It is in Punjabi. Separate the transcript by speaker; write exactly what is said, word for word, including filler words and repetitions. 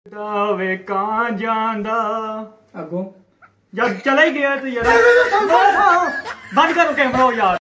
Speaker 1: ਵੇ ਕਾਂ ਜਾਂਦਾ
Speaker 2: अगों
Speaker 1: यार चला ही गया तो यार बंद करो कैमरा यार।